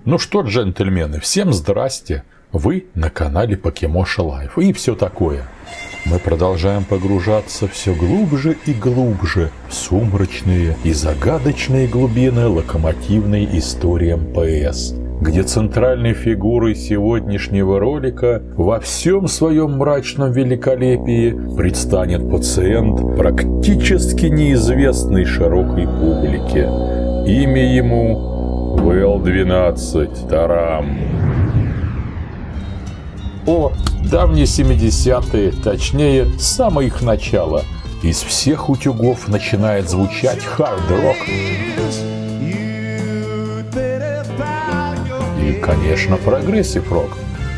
Ну что, джентльмены, всем здрасте! Вы на канале Покемоша Лайф и все такое. Мы продолжаем погружаться все глубже и глубже в сумрачные и загадочные глубины локомотивной истории МПС, где центральной фигурой сегодняшнего ролика во всем своем мрачном великолепии предстанет пациент практически неизвестной широкой публике. Имя ему ВЛ-12 Тарам. О, давние 70-е, точнее, с самого их начала, из всех утюгов начинает звучать хард-рок. И, конечно, прогрессив-рок.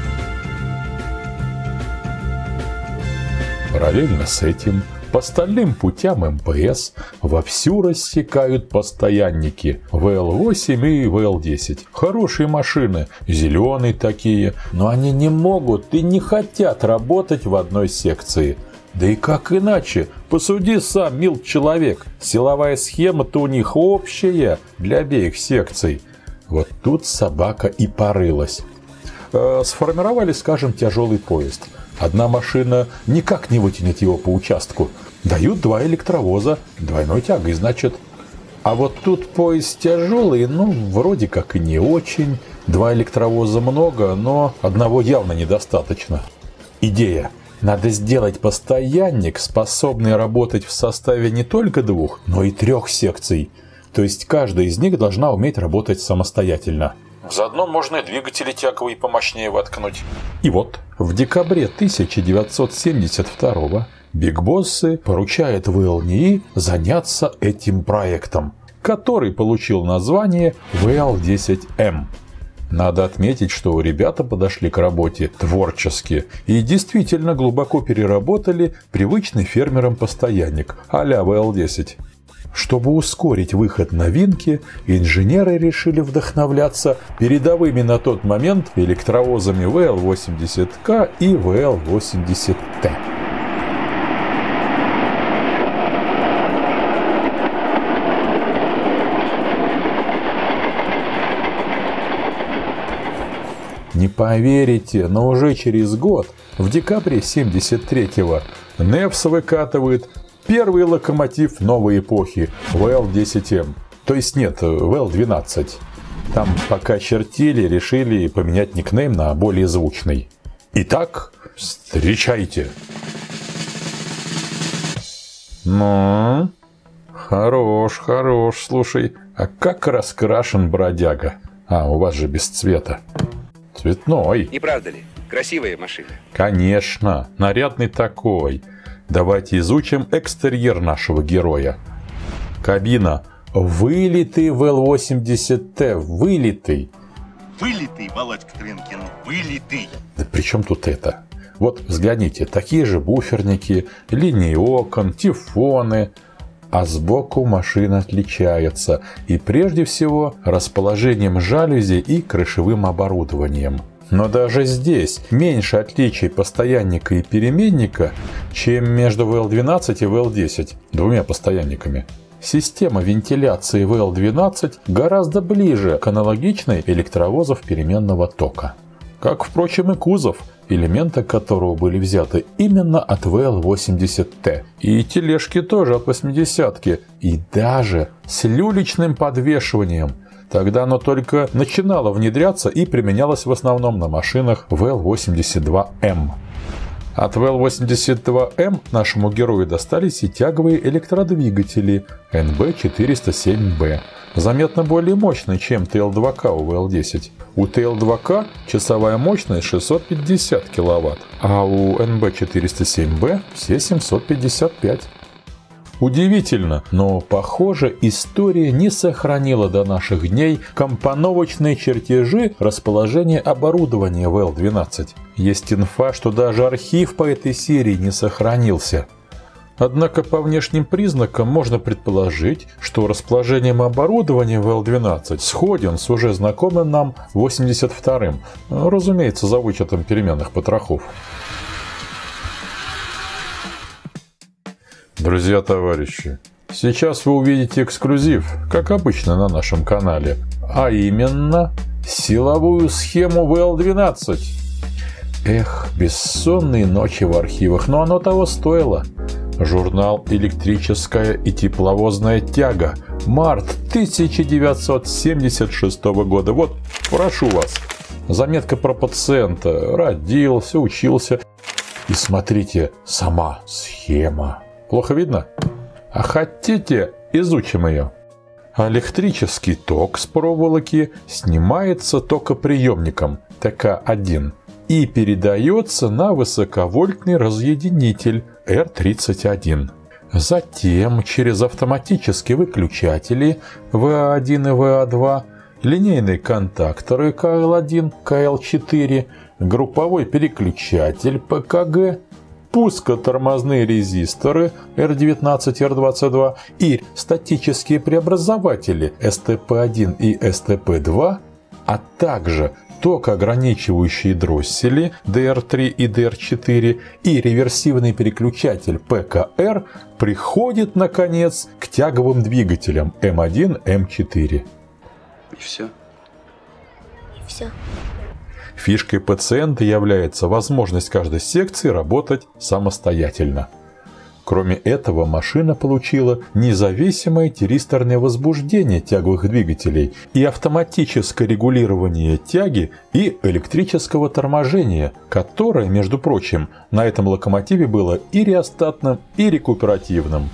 Параллельно с этим по стальным путям МПС вовсю рассекают постоянники ВЛ-8 и ВЛ-10. Хорошие машины, зеленые такие, но они не могут и не хотят работать в одной секции. Да и как иначе? Посуди сам, мил человек, силовая схема-то у них общая для обеих секций. Вот тут собака и порылась. Сформировали, скажем, тяжелый поезд. Одна машина никак не вытянет его по участку. Дают два электровоза, двойной тягой, значит. А вот тут поезд тяжелый, ну, вроде как и не очень. Два электровоза много, но одного явно недостаточно. Идея. Надо сделать постоянник, способный работать в составе не только двух, но и трех секций. То есть каждая из них должна уметь работать самостоятельно. Заодно можно и двигатели тяговые помощнее воткнуть. И вот, в декабре 1972-го бигбоссы поручают ВЛ-НИИ заняться этим проектом, который получил название ВЛ-10М. Надо отметить, что ребята подошли к работе творчески и действительно глубоко переработали привычный фермерам постоянник а-ля ВЛ-10. Чтобы ускорить выход новинки, инженеры решили вдохновляться передовыми на тот момент электровозами ВЛ-80К и ВЛ-80Т. Не поверите, но уже через год, в декабре 1973-го, НЭФС выкатывает первый локомотив новой эпохи ВЛ-10М. То есть нет, ВЛ-12. Там пока чертили, решили поменять никнейм на более звучный. Итак, встречайте. Ну, хорош, слушай. А как раскрашен бродяга? А, у вас же без цвета. Цветной. Не правда ли? Красивая машина. Конечно, нарядный такой. Давайте изучим экстерьер нашего героя. Кабина. Вылитый ВЛ-80Т. Вылитый. Вылитый, Володька Тренкин, вылитый. Да при чем тут это? Вот взгляните, такие же буферники, линии окон, тифоны. А сбоку машина отличается. И прежде всего расположением жалюзи и крышевым оборудованием. Но даже здесь меньше отличий постоянника и переменника, чем между ВЛ-12 и ВЛ-10, двумя постоянниками. Система вентиляции ВЛ-12 гораздо ближе к аналогичной электровозов переменного тока. Как, впрочем, и кузов, элементы которого были взяты именно от ВЛ-80Т. И тележки тоже от 80-ки, и даже с люлечным подвешиванием. Тогда оно только начинало внедряться и применялось в основном на машинах ВЛ-82М. От ВЛ-82М нашему герою достались и тяговые электродвигатели НБ-407Б, заметно более мощные, чем ТЛ-2К у ВЛ-10. У ТЛ-2К часовая мощность 650 кВт, а у НБ-407Б все 755. Удивительно, но, похоже, история не сохранила до наших дней компоновочные чертежи расположения оборудования ВЛ-12. Есть инфа, что даже архив по этой серии не сохранился. Однако по внешним признакам можно предположить, что расположением оборудования ВЛ-12 сходен с уже знакомым нам 82-м, разумеется, за вычетом переменных потрохов. Друзья, товарищи, сейчас вы увидите эксклюзив, как обычно на нашем канале, а именно силовую схему ВЛ-12. Эх, бессонные ночи в архивах, но оно того стоило. Журнал «Электрическая и тепловозная тяга», март 1976 года. Вот, прошу вас. Заметка про пациента. Родился, учился. И смотрите, сама схема. Плохо видно? А хотите, изучим ее. Электрический ток с проволоки снимается токоприемником ТК-1 и передается на высоковольтный разъединитель R31. Затем через автоматические выключатели VA1 и VA2, линейные контакторы КЛ1, КЛ4, групповой переключатель ПКГ, пускотормозные резисторы R19, R22 и статические преобразователи STP1 и STP2, а также токоограничивающие дроссели DR3 и DR4 и реверсивный переключатель ПКР приходит, наконец, к тяговым двигателям М1, М4. И все? И все. Фишкой пациента является возможность каждой секции работать самостоятельно. Кроме этого, машина получила независимое тиристорное возбуждение тяговых двигателей и автоматическое регулирование тяги и электрического торможения, которое, между прочим, на этом локомотиве было и реостатным, и рекуперативным.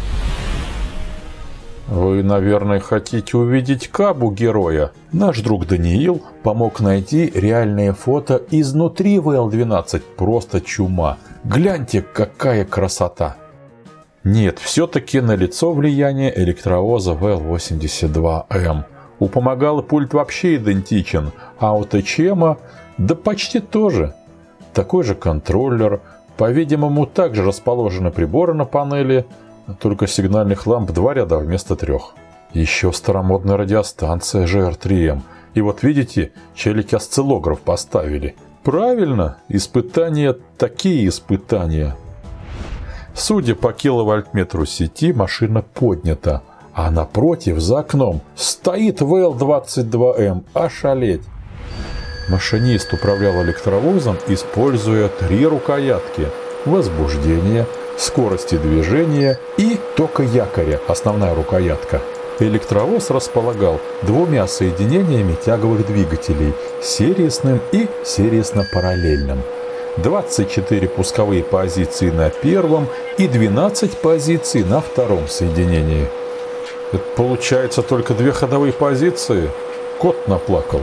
Вы, наверное, хотите увидеть Кабу героя. Наш друг Даниил помог найти реальное фото изнутри ВЛ-12. Просто чума. Гляньте, какая красота! Нет, все-таки налицо влияние электровоза ВЛ-82М. У помогала пульт вообще идентичен, а у ТЧМа да почти тоже. Такой же контроллер. По-видимому, также расположены приборы на панели, только сигнальных ламп 2 ряда вместо 3. Еще старомодная радиостанция GR3M. И вот видите, челики осциллограф поставили. Правильно, испытания такие испытания. Судя по киловольтметру сети, машина поднята, а напротив, за окном, стоит ВЛ-22М. Ошалеть! Машинист управлял электровозом, используя 3 рукоятки: возбуждение, скорости движения и тока якоря, основная рукоятка. Электровоз располагал 2 соединениями тяговых двигателей, серийным и серийно-параллельным. 24 пусковые позиции на первом и 12 позиций на втором соединении. Это получается только 2 ходовые позиции? Кот наплакал.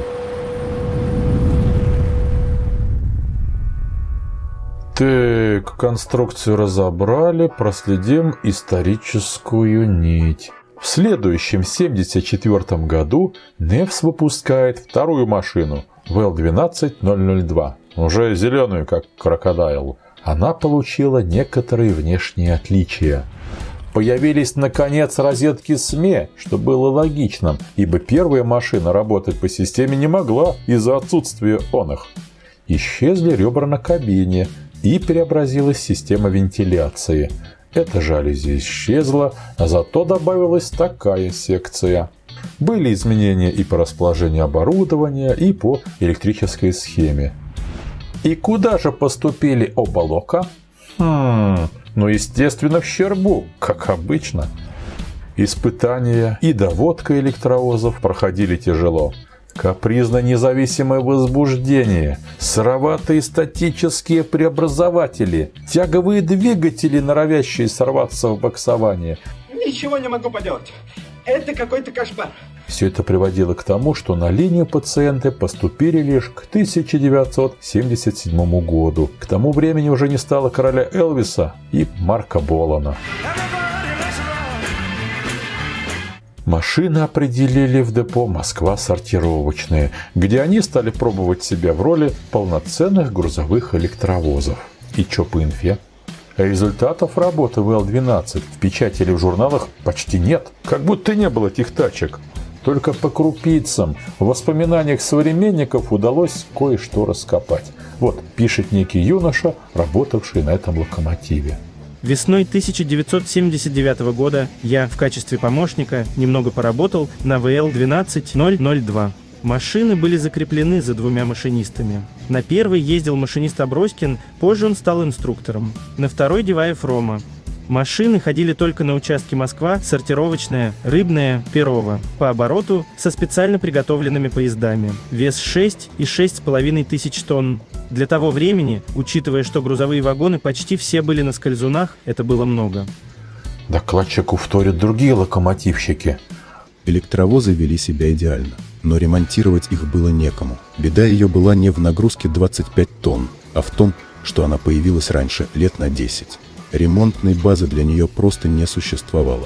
Так, конструкцию разобрали, проследим историческую нить. В следующем 1974 году НЭФС выпускает вторую машину ВЛ-12002. Уже зеленую, как крокодайл. Она получила некоторые внешние отличия. Появились, наконец, розетки СМЕ, что было логичным, ибо первая машина работать по системе не могла из-за отсутствия оных. Исчезли ребра на кабине и преобразилась система вентиляции. Эта жалюзи исчезла, а зато добавилась такая секция. Были изменения и по расположению оборудования, и по электрической схеме. И куда же поступили оба лока? Ну, естественно, в щербу, как обычно. Испытания и доводка электровозов проходили тяжело. Капризно-независимое возбуждение, сыроватые статические преобразователи, тяговые двигатели, норовящие сорваться в боксование. Ничего не могу поделать. Это какой-то кошмар. Все это приводило к тому, что на линию пациенты поступили лишь к 1977 году. К тому времени уже не стало короля Элвиса и Марка Болана. Машины определили в депо «Москва сортировочные», где они стали пробовать себя в роли полноценных грузовых электровозов. И чё по инфе? Результатов работы ВЛ-12 в печати или в журналах почти нет. Как будто не было этих тачек. Только по крупицам в воспоминаниях современников удалось кое-что раскопать. Вот пишет некий юноша, работавший на этом локомотиве. Весной 1979 года я в качестве помощника немного поработал на ВЛ-12002. Машины были закреплены за двумя машинистами. На первой ездил машинист Аброськин, позже он стал инструктором. На второй Деваев Рома. Машины ходили только на участке Москва, сортировочная, Рыбная, Перово, по обороту со специально приготовленными поездами. Вес 6 и 6,5 тысяч тонн. Для того времени, учитывая, что грузовые вагоны почти все были на скользунах, это было много. Докладчику вторят другие локомотивщики. Электровозы вели себя идеально, но ремонтировать их было некому. Беда ее была не в нагрузке 25 тонн, а в том, что она появилась раньше, лет на 10. Ремонтной базы для нее просто не существовало.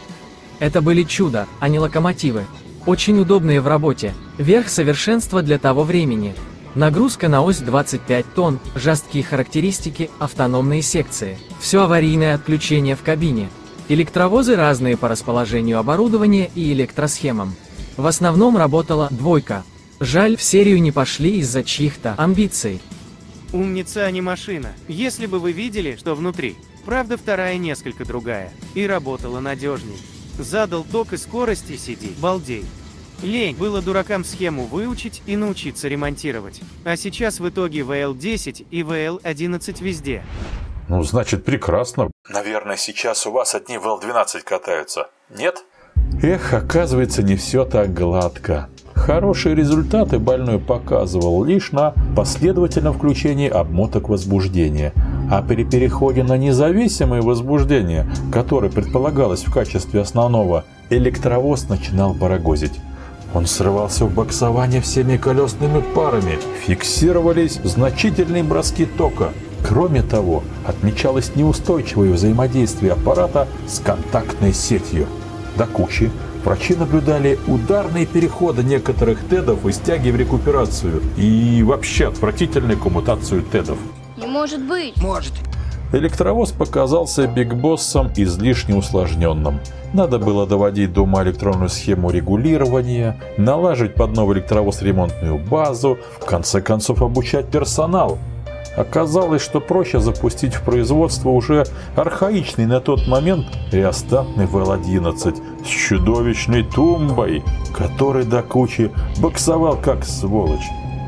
Это были чудо, а не локомотивы. Очень удобные в работе, верх совершенства для того времени. Нагрузка на ось 25 тонн, жесткие характеристики, автономные секции. Все аварийное отключение в кабине. Электровозы разные по расположению оборудования и электросхемам. В основном работала двойка. Жаль, в серию не пошли из-за чьих-то амбиций. Умница, а не машина. Если бы вы видели, что внутри. Правда, вторая несколько другая. И работала надежней. Задал ток и скорость и сиди, балдей. Лень было дуракам схему выучить и научиться ремонтировать. А сейчас в итоге ВЛ-10 и ВЛ-11 везде. Ну, значит, прекрасно. Наверное, сейчас у вас одни ВЛ-12 катаются. Нет? Эх, оказывается, не все так гладко. Хорошие результаты больной показывал лишь на последовательном включении обмоток возбуждения. А при переходе на независимое возбуждение, которое предполагалось в качестве основного, электровоз начинал барагозить. Он срывался в боксование всеми колесными парами, фиксировались значительные броски тока. Кроме того, отмечалось неустойчивое взаимодействие аппарата с контактной сетью. До кучи врачи наблюдали ударные переходы некоторых ТЭДов и стяги в рекуперацию. И вообще отвратительную коммутацию ТЭДов. Не может быть. Может. Электровоз показался бигбоссом излишне усложненным. Надо было доводить до ума электронную схему регулирования, налаживать под новый электровоз ремонтную базу, в конце концов обучать персонал. Оказалось, что проще запустить в производство уже архаичный на тот момент реостатный ВЛ-11 с чудовищной тумбой, который до кучи боксовал как сволочь.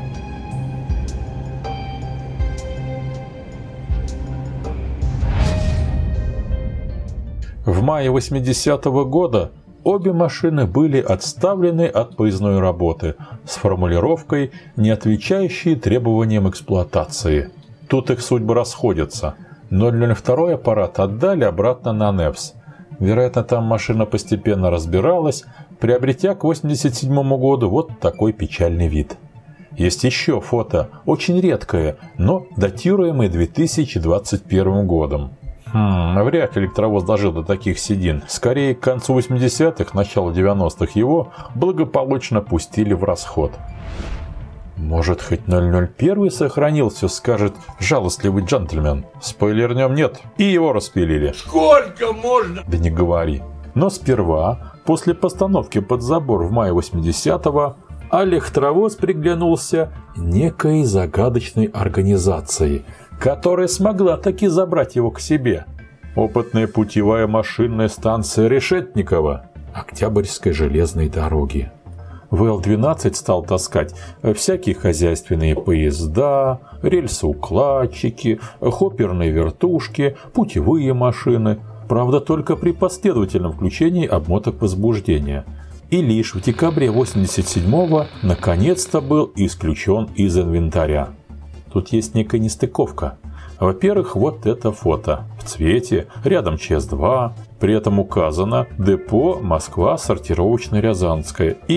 В мае 80-го года обе машины были отставлены от поездной работы с формулировкой, не отвечающей требованиям эксплуатации. Тут их судьбы расходятся. 002 аппарат отдали обратно на НЭВС. Вероятно, там машина постепенно разбиралась, приобретя к 87 году вот такой печальный вид. Есть еще фото, очень редкое, но датируемое 2021 годом. Вряд ли электровоз дожил до таких седин. Скорее, к концу 80-х, началу 90-х его благополучно пустили в расход. Может, хоть 001 сохранился, скажет жалостливый джентльмен. Спойлернем нет, и его распилили. Сколько можно? Да не говори. Но сперва, после постановки под забор в мае 80-го, электровоз приглянулся некой загадочной организации, которая смогла таки забрать его к себе. Опытная путевая машинная станция Решетникова Октябрьской железной дороги. ВЛ-12 стал таскать всякие хозяйственные поезда, рельсоукладчики, хопперные вертушки, путевые машины. Правда, только при последовательном включении обмоток возбуждения. И лишь в декабре 87-го наконец-то был исключен из инвентаря. Тут есть некая нестыковка. Во-первых, вот это фото. В цвете, рядом ЧС-2. При этом указано депо Москва, сортировочно-Рязанская. И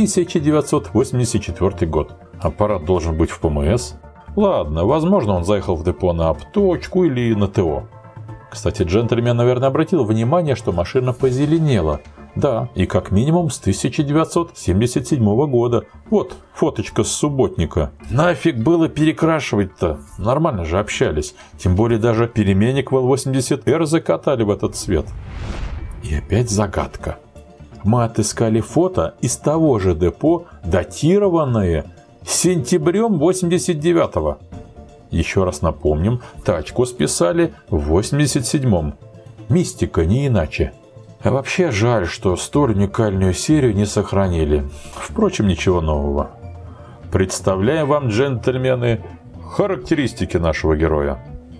1984 год. Аппарат должен быть в ПМС. Ладно, возможно, он заехал в депо на обточку или на ТО. Кстати, джентльмен, наверное, обратил внимание, что машина позеленела. Да, и как минимум с 1977 года. Вот, фоточка с субботника. Нафиг было перекрашивать-то? Нормально же общались. Тем более даже переменник ВЛ-80R закатали в этот цвет. И опять загадка. Мы отыскали фото из того же депо, датированное сентябрем 89-го. Еще раз напомним, тачку списали в 87-м. Мистика, не иначе. А вообще жаль, что столь уникальную серию не сохранили. Впрочем, ничего нового. Представляем вам, джентльмены, характеристики нашего героя.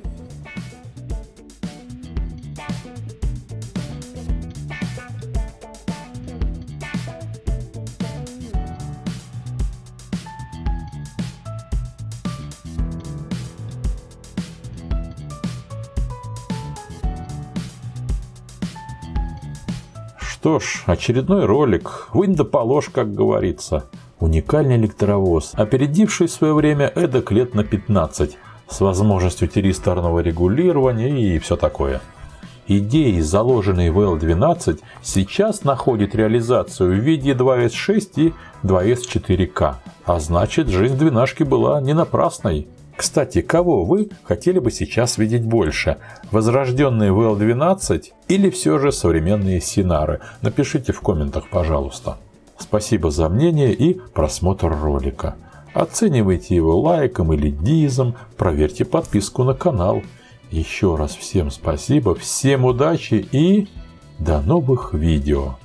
Что ж, очередной ролик. Вынь да положь, как говорится. Уникальный электровоз, опередивший в свое время эдак лет на 15, с возможностью тиристорного регулирования и все такое. Идеи, заложенные в L12, сейчас находят реализацию в виде 2S6 и 2S4K. А значит, жизнь двенашки была не напрасной. Кстати, кого вы хотели бы сейчас видеть больше? Возрожденные VL-12 или все же современные Синары? Напишите в комментах, пожалуйста. Спасибо за мнение и просмотр ролика. Оценивайте его лайком или дизом, проверьте подписку на канал. Еще раз всем спасибо, всем удачи и до новых видео.